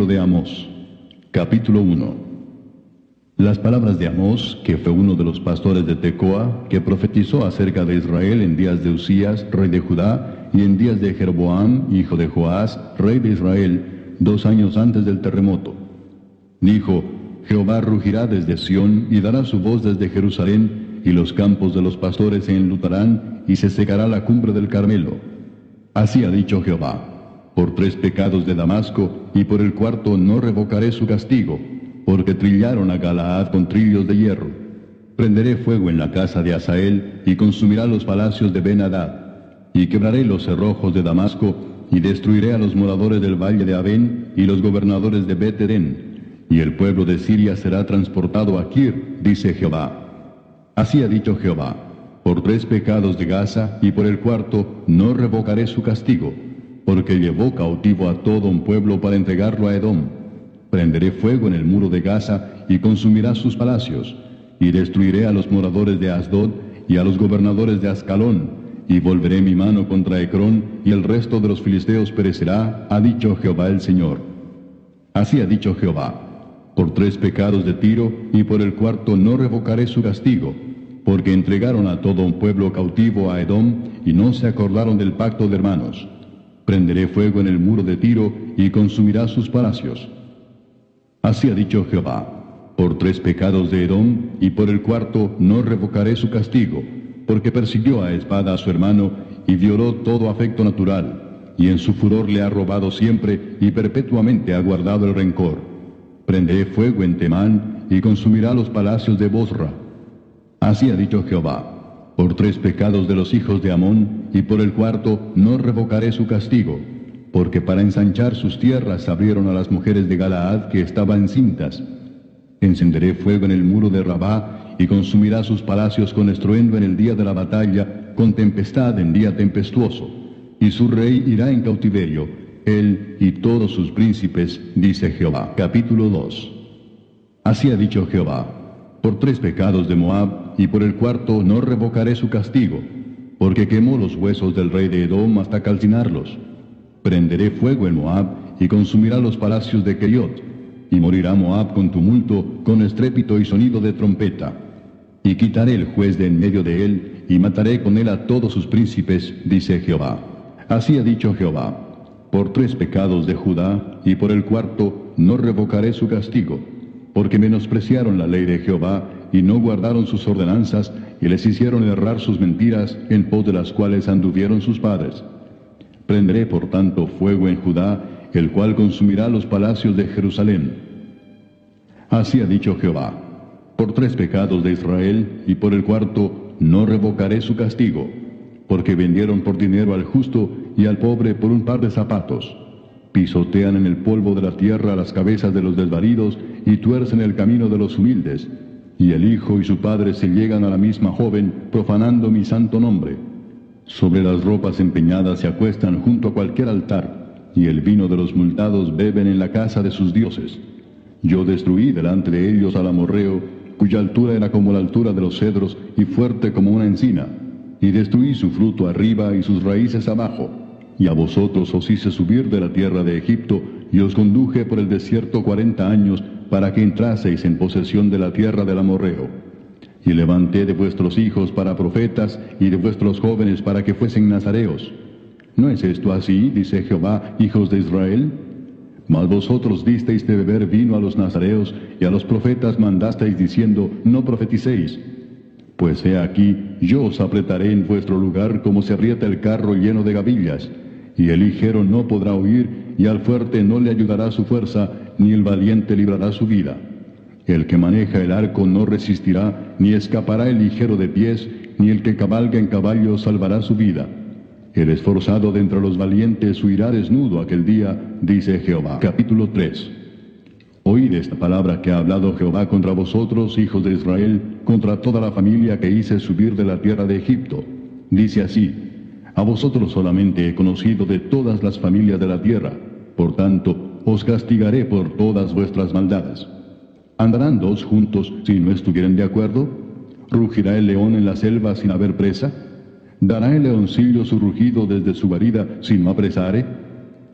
Libro de Amós. Capítulo 1. Las palabras de Amós, que fue uno de los pastores de Tecoa, que profetizó acerca de Israel en días de Usías, rey de Judá, y en días de Jeroboam, hijo de Joás, rey de Israel, 2 años antes del terremoto. Dijo: Jehová rugirá desde Sión, y dará su voz desde Jerusalén, y los campos de los pastores se enlutarán, y se secará la cumbre del Carmelo. Así ha dicho Jehová: por 3 pecados de Damasco, y por el 4 no revocaré su castigo, porque trillaron a Galaad con trillos de hierro. Prenderé fuego en la casa de Hazael, y consumirá los palacios de Ben-Hadad. Y quebraré los cerrojos de Damasco, y destruiré a los moradores del valle de Abén, y los gobernadores de Bet-Edén. Y el pueblo de Siria será transportado a Kir, dice Jehová. Así ha dicho Jehová: por 3 pecados de Gaza, y por el 4 no revocaré su castigo, porque llevó cautivo a todo un pueblo para entregarlo a Edom. Prenderé fuego en el muro de Gaza, y consumirá sus palacios, y destruiré a los moradores de Asdod, y a los gobernadores de Ascalón, y volveré mi mano contra Ecrón, y el resto de los filisteos perecerá, ha dicho Jehová el Señor. Así ha dicho Jehová: por 3 pecados de Tiro, y por el 4 no revocaré su castigo, porque entregaron a todo un pueblo cautivo a Edom, y no se acordaron del pacto de hermanos. Prenderé fuego en el muro de Tiro, y consumirá sus palacios. Así ha dicho Jehová: por 3 pecados de Edom, y por el 4 no revocaré su castigo, porque persiguió a espada a su hermano, y violó todo afecto natural, y en su furor le ha robado siempre, y perpetuamente ha guardado el rencor. Prenderé fuego en Temán, y consumirá los palacios de Bosra. Así ha dicho Jehová: por 3 pecados de los hijos de Amón, y por el 4 no revocaré su castigo, porque para ensanchar sus tierras abrieron a las mujeres de Galaad que estaban cintas. Encenderé fuego en el muro de Rabá, y consumirá sus palacios con estruendo en el día de la batalla, con tempestad en día tempestuoso. Y su rey irá en cautiverio, él y todos sus príncipes, dice Jehová. Capítulo 2. Así ha dicho Jehová: por 3 pecados de Moab, y por el 4 no revocaré su castigo, porque quemó los huesos del rey de Edom hasta calcinarlos. Prenderé fuego en Moab, y consumirá los palacios de Keriot, y morirá Moab con tumulto, con estrépito y sonido de trompeta. Y quitaré el juez de en medio de él, y mataré con él a todos sus príncipes, dice Jehová. Así ha dicho Jehová: por 3 pecados de Judá, y por el 4 no revocaré su castigo, porque menospreciaron la ley de Jehová, y no guardaron sus ordenanzas, y les hicieron errar sus mentiras, en pos de las cuales anduvieron sus padres. Prenderé por tanto fuego en Judá, el cual consumirá los palacios de Jerusalén. Así ha dicho Jehová: por 3 pecados de Israel, y por el 4 no revocaré su castigo, porque vendieron por dinero al justo, y al pobre por un par de zapatos. Pisotean en el polvo de la tierra las cabezas de los desvalidos, y tuercen el camino de los humildes. Y el hijo y su padre se llegan a la misma joven, profanando mi santo nombre. Sobre las ropas empeñadas se acuestan junto a cualquier altar, y el vino de los multados beben en la casa de sus dioses. Yo destruí delante de ellos al amorreo, cuya altura era como la altura de los cedros, y fuerte como una encina. Y destruí su fruto arriba y sus raíces abajo. Y a vosotros os hice subir de la tierra de Egipto, y os conduje por el desierto 40 años, para que entraseis en posesión de la tierra del amorreo. Y levanté de vuestros hijos para profetas, y de vuestros jóvenes para que fuesen nazareos. ¿No es esto así, dice Jehová, hijos de Israel? Mas vosotros disteis de beber vino a los nazareos, y a los profetas mandasteis diciendo: no profeticéis. Pues he aquí, yo os apretaré en vuestro lugar como se aprieta el carro lleno de gavillas, y el ligero no podrá huir, y al fuerte no le ayudará su fuerza, ni el valiente librará su vida. El que maneja el arco no resistirá, ni escapará el ligero de pies, ni el que cabalga en caballo salvará su vida. El esforzado de entre los valientes huirá desnudo aquel día, dice Jehová. Capítulo 3. Oíd esta palabra que ha hablado Jehová contra vosotros, hijos de Israel, contra toda la familia que hice subir de la tierra de Egipto. Dice así: a vosotros solamente he conocido de todas las familias de la tierra, por tanto, os castigaré por todas vuestras maldades. ¿Andarán 2 juntos si no estuvieren de acuerdo? ¿Rugirá el león en la selva sin haber presa? ¿Dará el leoncillo su rugido desde su guarida si no apresare?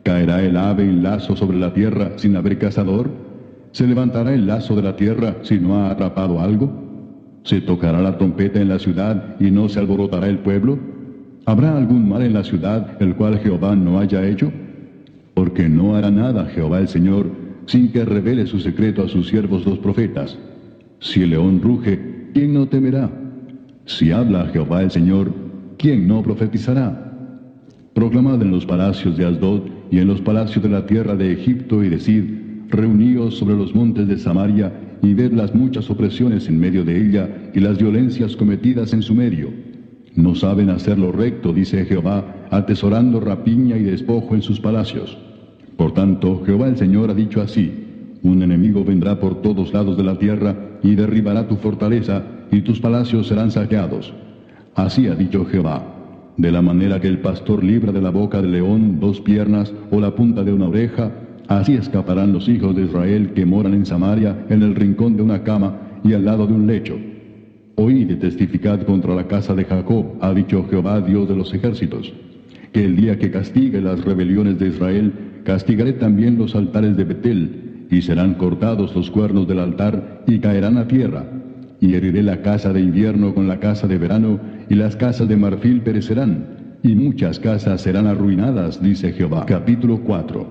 ¿Caerá el ave en lazo sobre la tierra sin haber cazador? ¿Se levantará el lazo de la tierra si no ha atrapado algo? ¿Se tocará la trompeta en la ciudad y no se alborotará el pueblo? ¿Habrá algún mal en la ciudad el cual Jehová no haya hecho? Porque no hará nada Jehová el Señor sin que revele su secreto a sus siervos los profetas. Si el león ruge, ¿quién no temerá? Si habla Jehová el Señor, ¿quién no profetizará? Proclamad en los palacios de Asdod y en los palacios de la tierra de Egipto y decid, reuníos sobre los montes de Samaria y ved las muchas opresiones en medio de ella y las violencias cometidas en su medio. No saben hacer lo recto, dice Jehová, atesorando rapiña y despojo en sus palacios. Por tanto, Jehová el Señor ha dicho así, un enemigo vendrá por todos lados de la tierra y derribará tu fortaleza y tus palacios serán saqueados. Así ha dicho Jehová. De la manera que el pastor libra de la boca del león 2 piernas o la punta de una oreja, así escaparán los hijos de Israel que moran en Samaria en el rincón de una cama y al lado de un lecho. Oíd y testificad contra la casa de Jacob, ha dicho Jehová Dios de los ejércitos, que el día que castigue las rebeliones de Israel, castigaré también los altares de Betel, y serán cortados los cuernos del altar y caerán a tierra. Y heriré la casa de invierno con la casa de verano, y las casas de marfil perecerán, y muchas casas serán arruinadas, dice Jehová. Capítulo 4.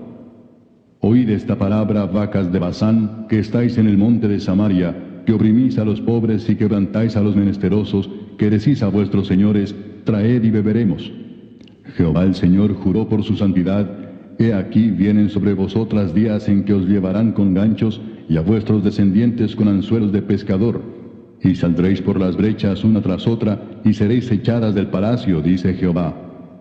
Oíd esta palabra, vacas de Basán, que estáis en el monte de Samaria, que oprimís a los pobres y quebrantáis a los menesterosos, que decís a vuestros señores, traed y beberemos. Jehová el Señor juró por su santidad, he aquí vienen sobre vosotras días en que os llevarán con ganchos, y a vuestros descendientes con anzuelos de pescador, y saldréis por las brechas una tras otra, y seréis echadas del palacio, dice Jehová.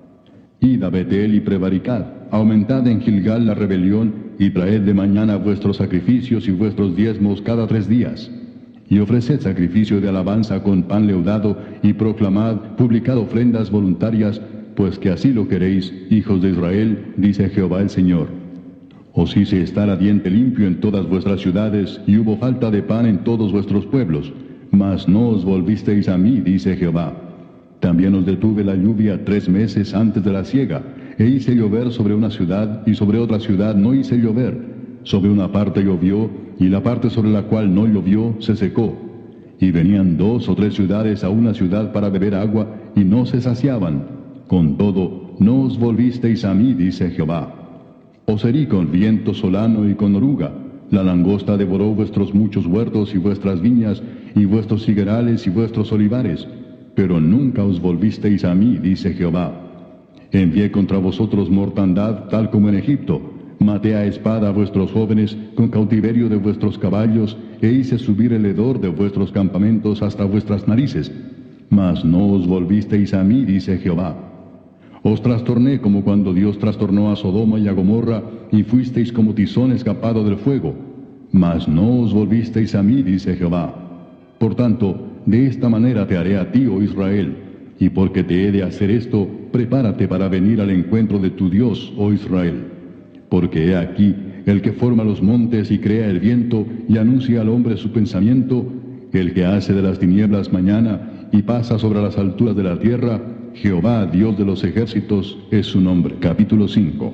Id a Betel y prevaricad, aumentad en Gilgal la rebelión, y traed de mañana vuestros sacrificios y vuestros diezmos cada 3 días. Y ofreced sacrificio de alabanza con pan leudado, y proclamad, publicad ofrendas voluntarias, pues que así lo queréis, hijos de Israel, dice Jehová el Señor. Os hice estar a diente limpio en todas vuestras ciudades, y hubo falta de pan en todos vuestros pueblos, mas no os volvisteis a mí, dice Jehová. También os detuve la lluvia 3 meses antes de la siega, e hice llover sobre una ciudad, y sobre otra ciudad no hice llover. Sobre una parte llovió, y la parte sobre la cual no llovió se secó. Y venían 2 o 3 ciudades a una ciudad para beber agua, y no se saciaban. Con todo, no os volvisteis a mí, dice Jehová. Os herí con viento solano y con oruga. La langosta devoró vuestros muchos huertos y vuestras viñas, y vuestros higuerales y vuestros olivares. Pero nunca os volvisteis a mí, dice Jehová. Envié contra vosotros mortandad, tal como en Egipto. Maté a espada a vuestros jóvenes, con cautiverio de vuestros caballos, e hice subir el hedor de vuestros campamentos hasta vuestras narices. Mas no os volvisteis a mí, dice Jehová. Os trastorné como cuando Dios trastornó a Sodoma y a Gomorra, y fuisteis como tizón escapado del fuego. Mas no os volvisteis a mí, dice Jehová. Por tanto, de esta manera te haré a ti, oh Israel, y porque te he de hacer esto, prepárate para venir al encuentro de tu Dios, oh Israel. Porque he aquí, el que forma los montes y crea el viento, y anuncia al hombre su pensamiento, el que hace de las tinieblas mañana, y pasa sobre las alturas de la tierra, Jehová, Dios de los ejércitos, es su nombre. Capítulo 5.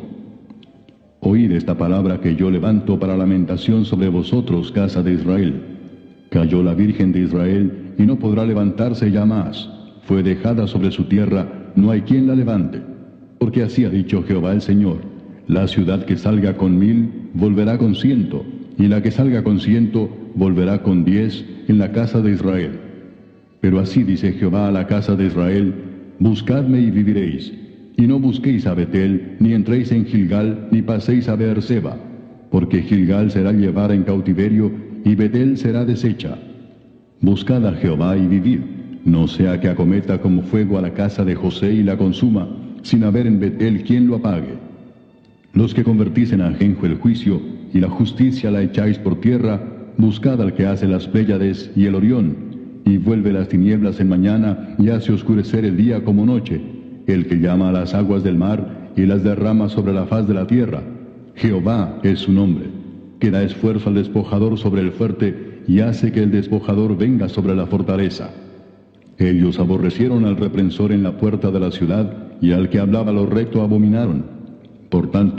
Oíd esta palabra que yo levanto para lamentación sobre vosotros, casa de Israel. Cayó la Virgen de Israel, y no podrá levantarse ya más. Fue dejada sobre su tierra, no hay quien la levante. Porque así ha dicho Jehová el Señor, la ciudad que salga con 1000, volverá con 100, y la que salga con 100, volverá con 10 en la casa de Israel. Pero así dice Jehová a la casa de Israel, buscadme y viviréis, y no busquéis a Betel, ni entréis en Gilgal, ni paséis a Beerseba, porque Gilgal será llevada en cautiverio, y Betel será deshecha. Buscad a Jehová y vivid, no sea que acometa como fuego a la casa de José y la consuma, sin haber en Betel quien lo apague. Los que convertís en ajenjo el juicio, y la justicia la echáis por tierra, buscad al que hace las Pléyades y el Orión, y vuelve las tinieblas en mañana, y hace oscurecer el día como noche, el que llama a las aguas del mar, y las derrama sobre la faz de la tierra. Jehová es su nombre, que da esfuerzo al despojador sobre el fuerte, y hace que el despojador venga sobre la fortaleza. Ellos aborrecieron al reprensor en la puerta de la ciudad, y al que hablaba lo recto abominaron. Por tanto,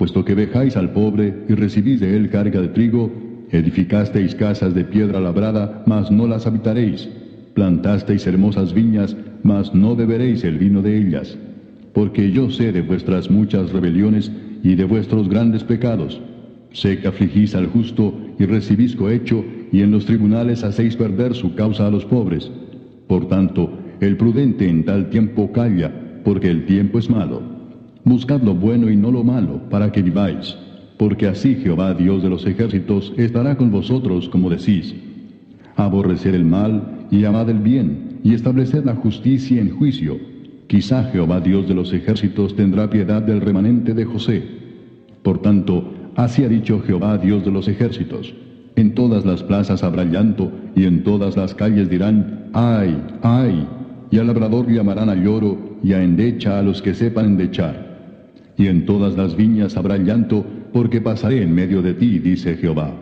puesto que vejáis al pobre y recibís de él carga de trigo, edificasteis casas de piedra labrada, mas no las habitaréis, plantasteis hermosas viñas, mas no beberéis el vino de ellas. Porque yo sé de vuestras muchas rebeliones y de vuestros grandes pecados. Sé que afligís al justo y recibís cohecho, y en los tribunales hacéis perder su causa a los pobres. Por tanto, el prudente en tal tiempo calla, porque el tiempo es malo. Buscad lo bueno y no lo malo, para que viváis. Porque así Jehová, Dios de los ejércitos, estará con vosotros, como decís. Aborrecer el mal y amad el bien, y estableced la justicia en juicio. Quizá Jehová, Dios de los ejércitos, tendrá piedad del remanente de José. Por tanto, así ha dicho Jehová, Dios de los ejércitos: en todas las plazas habrá llanto, y en todas las calles dirán: ¡ay, ay! Y al labrador llamarán a lloro, y a endecha a los que sepan endechar. Y en todas las viñas habrá llanto, porque pasaré en medio de ti, dice Jehová.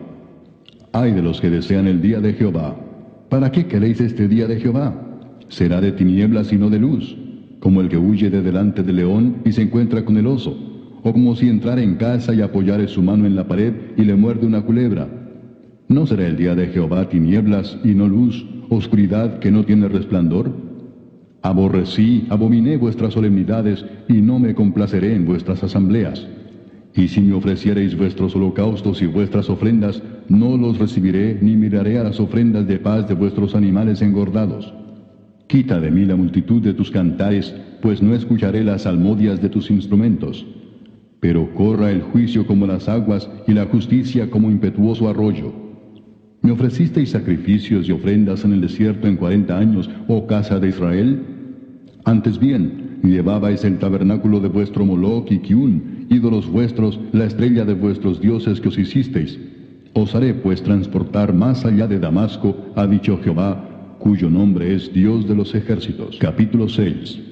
Ay de los que desean el día de Jehová. ¿Para qué queréis este día de Jehová? Será de tinieblas y no de luz, como el que huye de delante del león y se encuentra con el oso, o como si entrara en casa y apoyare su mano en la pared y le muerde una culebra. ¿No será el día de Jehová tinieblas y no luz, oscuridad que no tiene resplandor? Aborrecí, abominé vuestras solemnidades, y no me complaceré en vuestras asambleas. Y si me ofreciereis vuestros holocaustos y vuestras ofrendas, no los recibiré, ni miraré a las ofrendas de paz de vuestros animales engordados. Quita de mí la multitud de tus cantares, pues no escucharé las salmodias de tus instrumentos. Pero corra el juicio como las aguas, y la justicia como impetuoso arroyo. ¿Me ofrecisteis sacrificios y ofrendas en el desierto en 40 años, oh casa de Israel? Antes bien, llevabais el tabernáculo de vuestro Moloc y Kiun, ídolos vuestros, la estrella de vuestros dioses que os hicisteis. Os haré pues transportar más allá de Damasco, ha dicho Jehová, cuyo nombre es Dios de los ejércitos. Capítulo 6.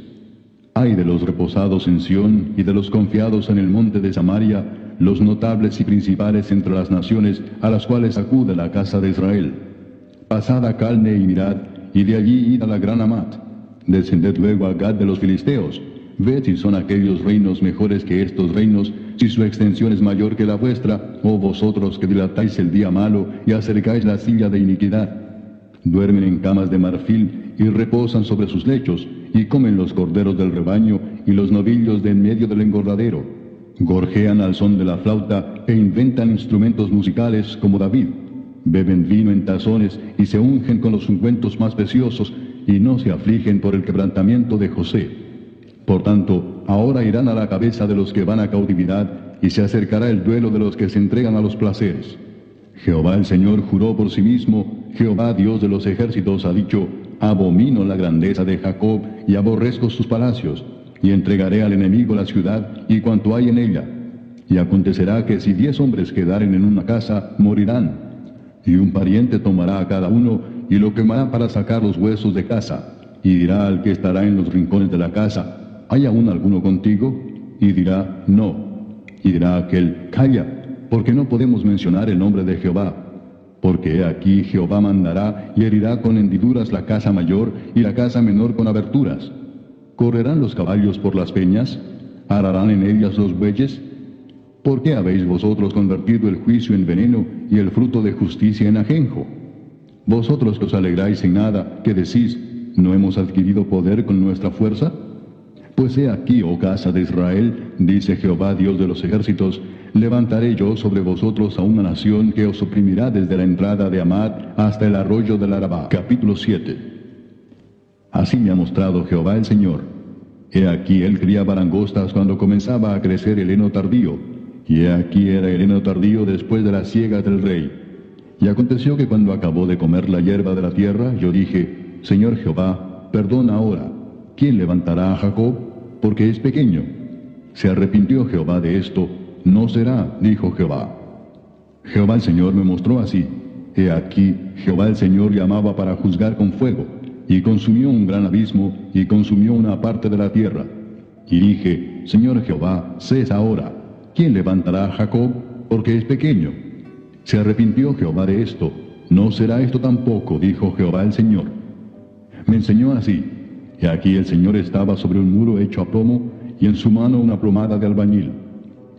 Ay de los reposados en Sión y de los confiados en el monte de Samaria, los notables y principales entre las naciones, a las cuales acude la casa de Israel. Pasad a Calne y mirad, y de allí id a la gran Amat. Descended luego a Gad de los filisteos. Ved si son aquellos reinos mejores que estos reinos, si su extensión es mayor que la vuestra, oh vosotros que dilatáis el día malo y acercáis la silla de iniquidad. Duermen en camas de marfil y reposan sobre sus lechos, y comen los corderos del rebaño y los novillos de en medio del engordadero. Gorjean al son de la flauta e inventan instrumentos musicales como David. Beben vino en tazones y se ungen con los ungüentos más preciosos, y no se afligen por el quebrantamiento de José. Por tanto, ahora irán a la cabeza de los que van a cautividad, y se acercará el duelo de los que se entregan a los placeres. Jehová el Señor juró por sí mismo, Jehová Dios de los ejércitos ha dicho: abomino la grandeza de Jacob y aborrezco sus palacios, y entregaré al enemigo la ciudad y cuanto hay en ella. Y acontecerá que si 10 hombres quedaren en una casa, morirán. Y un pariente tomará a cada uno y lo quemará para sacar los huesos de casa. Y dirá al que estará en los rincones de la casa: ¿hay aún alguno contigo? Y dirá: no. Y dirá aquel: calla, porque no podemos mencionar el nombre de Jehová. Porque he aquí Jehová mandará y herirá con hendiduras la casa mayor y la casa menor con aberturas. ¿Correrán los caballos por las peñas? ¿Ararán en ellas los bueyes? ¿Por qué habéis vosotros convertido el juicio en veneno y el fruto de justicia en ajenjo? Vosotros que os alegráis en nada, que decís: ¿no hemos adquirido poder con nuestra fuerza? Pues he aquí, oh casa de Israel, dice Jehová Dios de los ejércitos, levantaré yo sobre vosotros a una nación que os oprimirá desde la entrada de Amad hasta el arroyo del Arabá. Capítulo 7. Así me ha mostrado Jehová el Señor. He aquí él criaba langostas cuando comenzaba a crecer el heno tardío, y he aquí era el heno tardío después de la siega del rey. Y aconteció que cuando acabó de comer la hierba de la tierra, yo dije: Señor Jehová, perdona ahora. ¿Quién levantará a Jacob? Porque es pequeño. Se arrepintió Jehová de esto. No será, dijo Jehová. Jehová el Señor me mostró así. He aquí, Jehová el Señor llamaba para juzgar con fuego, y consumió un gran abismo, y consumió una parte de la tierra. Y dije: Señor Jehová, cesa ahora. ¿Quién levantará a Jacob? Porque es pequeño. Se arrepintió Jehová de esto. No será esto tampoco, dijo Jehová el Señor. Me enseñó así. Y aquí el Señor estaba sobre un muro hecho a plomo, y en su mano una plomada de albañil.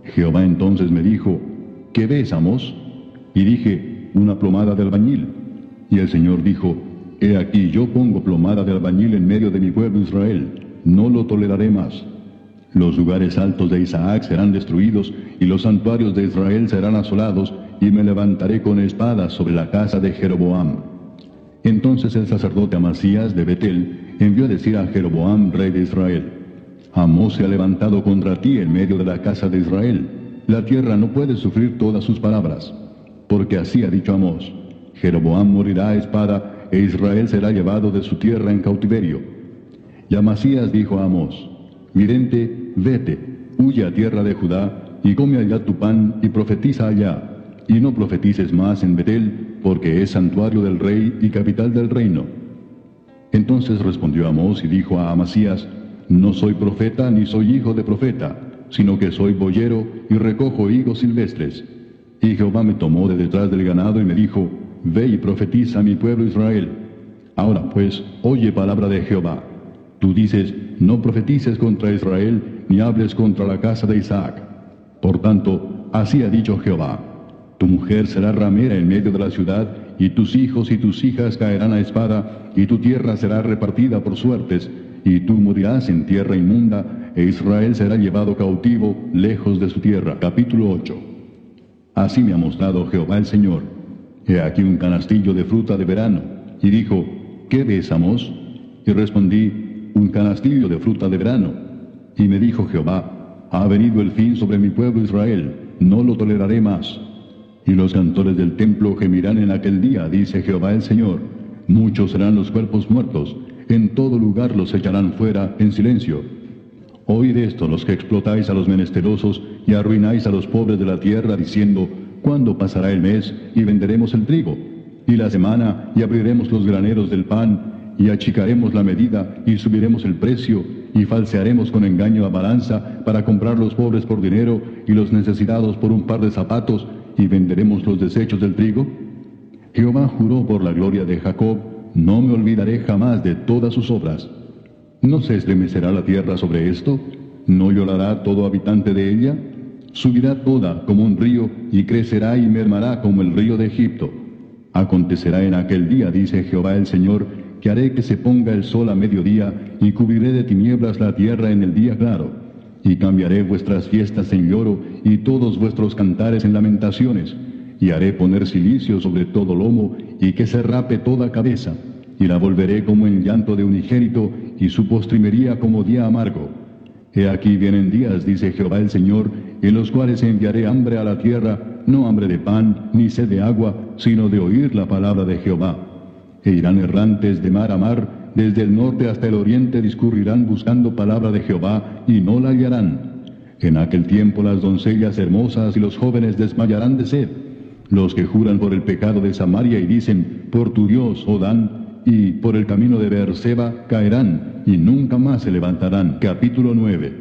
Jehová entonces me dijo, ¿qué ves, Amós? Y dije, una plomada de albañil. Y el Señor dijo, he aquí yo pongo plomada de albañil en medio de mi pueblo Israel, no lo toleraré más. Los lugares altos de Isaac serán destruidos, y los santuarios de Israel serán asolados, y me levantaré con espada sobre la casa de Jeroboam. Entonces el sacerdote Amasías de Betel envió a decir a Jeroboam, rey de Israel, Amós se ha levantado contra ti en medio de la casa de Israel. La tierra no puede sufrir todas sus palabras. Porque así ha dicho Amós, Jeroboam morirá a espada, e Israel será llevado de su tierra en cautiverio. Y Amasías dijo a Amós, vidente, vete, huye a tierra de Judá, y come allá tu pan, y profetiza allá, y no profetices más en Betel, porque es santuario del rey y capital del reino. Entonces respondió Amós y dijo a Amasías, no soy profeta ni soy hijo de profeta, sino que soy boyero y recojo higos silvestres. Y Jehová me tomó de detrás del ganado y me dijo, ve y profetiza a mi pueblo Israel. Ahora pues, oye palabra de Jehová. Tú dices, no profetices contra Israel, ni hables contra la casa de Isaac. Por tanto, así ha dicho Jehová, tu mujer será ramera en medio de la ciudad, y tus hijos y tus hijas caerán a espada, y tu tierra será repartida por suertes, y tú morirás en tierra inmunda, e Israel será llevado cautivo lejos de su tierra. Capítulo 8. Así me ha mostrado Jehová el Señor. He aquí un canastillo de fruta de verano. Y dijo, ¿qué ves, Amós? Y respondí, un canastillo de fruta de verano. Y me dijo Jehová, ha venido el fin sobre mi pueblo Israel, no lo toleraré más. Y los cantores del templo gemirán en aquel día, dice Jehová el Señor. Muchos serán los cuerpos muertos, en todo lugar los echarán fuera en silencio. Oíd esto los que explotáis a los menesterosos y arruináis a los pobres de la tierra, diciendo, ¿cuándo pasará el mes y venderemos el trigo? Y la semana y abriremos los graneros del pan, y achicaremos la medida y subiremos el precio, y falsearemos con engaño la balanza para comprar los pobres por dinero y los necesitados por un par de zapatos, y venderemos los desechos del trigo. Jehová juró por la gloria de Jacob, no me olvidaré jamás de todas sus obras. ¿No se estremecerá la tierra sobre esto? ¿No llorará todo habitante de ella? Subirá toda como un río, y crecerá y mermará como el río de Egipto. Acontecerá en aquel día, dice Jehová el Señor, que haré que se ponga el sol a mediodía, y cubriré de tinieblas la tierra en el día claro. Y cambiaré vuestras fiestas en lloro, y todos vuestros cantares en lamentaciones. Y haré poner cilicio sobre todo lomo, y que se rape toda cabeza. Y la volveré como en llanto de unigénito, y su postrimería como día amargo. He aquí vienen días, dice Jehová el Señor, en los cuales enviaré hambre a la tierra, no hambre de pan, ni sed de agua, sino de oír la palabra de Jehová. E irán errantes de mar a mar, desde el norte hasta el oriente discurrirán buscando palabra de Jehová, y no la hallarán. En aquel tiempo las doncellas hermosas y los jóvenes desmayarán de sed. Los que juran por el pecado de Samaria y dicen, por tu Dios, oh Dan, y por el camino de Beerseba caerán, y nunca más se levantarán. Capítulo 9.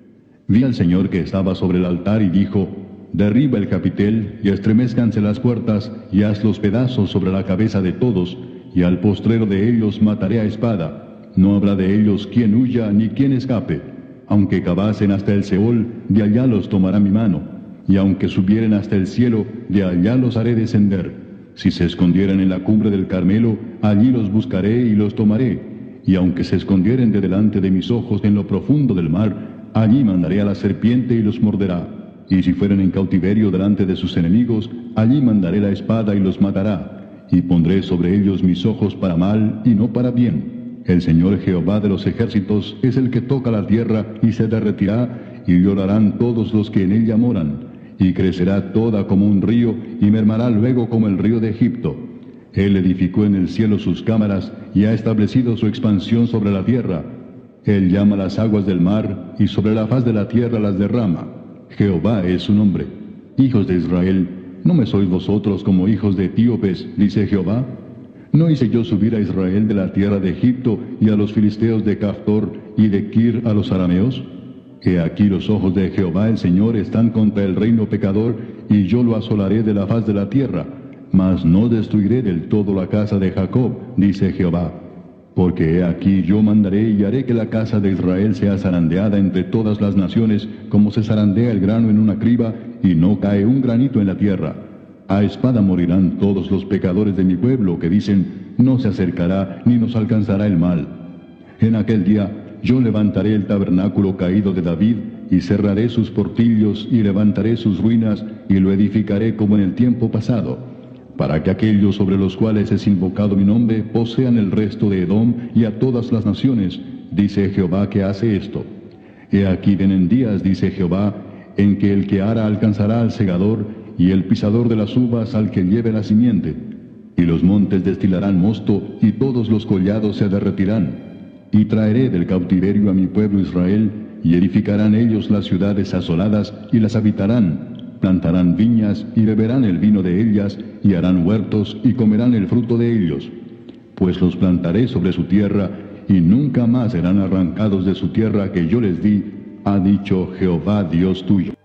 Vi al Señor que estaba sobre el altar y dijo, derriba el capitel, y estremezcanse las puertas, y haz los pedazos sobre la cabeza de todos, y al postrero de ellos mataré a espada. No habrá de ellos quien huya ni quien escape. Aunque cavasen hasta el Seol, de allá los tomará mi mano. Y aunque subieren hasta el cielo, de allá los haré descender. Si se escondieren en la cumbre del Carmelo, allí los buscaré y los tomaré. Y aunque se escondieren de delante de mis ojos en lo profundo del mar, allí mandaré a la serpiente y los morderá. Y si fueren en cautiverio delante de sus enemigos, allí mandaré la espada y los matará. Y pondré sobre ellos mis ojos para mal y no para bien. El Señor Jehová de los ejércitos es el que toca la tierra y se derretirá, y llorarán todos los que en ella moran. Y crecerá toda como un río, y mermará luego como el río de Egipto. Él edificó en el cielo sus cámaras, y ha establecido su expansión sobre la tierra. Él llama las aguas del mar, y sobre la faz de la tierra las derrama. Jehová es su nombre. Hijos de Israel, ¿no me sois vosotros como hijos de etíopes, dice Jehová? ¿No hice yo subir a Israel de la tierra de Egipto, y a los filisteos de Caftor, y de Kir a los arameos? He aquí los ojos de Jehová el Señor están contra el reino pecador, y yo lo asolaré de la faz de la tierra, mas no destruiré del todo la casa de Jacob, dice Jehová. Porque he aquí yo mandaré y haré que la casa de Israel sea zarandeada entre todas las naciones, como se zarandea el grano en una criba, y no cae un granito en la tierra. A espada morirán todos los pecadores de mi pueblo, que dicen, no se acercará ni nos alcanzará el mal. En aquel día yo levantaré el tabernáculo caído de David, y cerraré sus portillos, y levantaré sus ruinas, y lo edificaré como en el tiempo pasado, para que aquellos sobre los cuales es invocado mi nombre posean el resto de Edom y a todas las naciones, dice Jehová que hace esto. He aquí vienen días, dice Jehová, en que el que ara alcanzará al segador, y el pisador de las uvas al que lleve la simiente. Y los montes destilarán mosto, y todos los collados se derretirán. Y traeré del cautiverio a mi pueblo Israel, y edificarán ellos las ciudades asoladas, y las habitarán. Plantarán viñas, y beberán el vino de ellas, y harán huertos, y comerán el fruto de ellos. Pues los plantaré sobre su tierra, y nunca más serán arrancados de su tierra que yo les di, ha dicho Jehová Dios tuyo.